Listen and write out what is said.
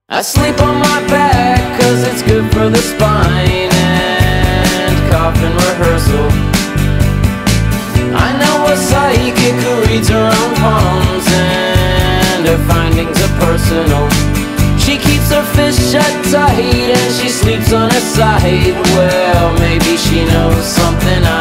I sleep on my back cause it's good for the spine and coffin rehearsal. I know a psychic who reads her own palms and her findings are personal. She keeps her fist shut tight and she sleeps on her side. Well, maybe she knows something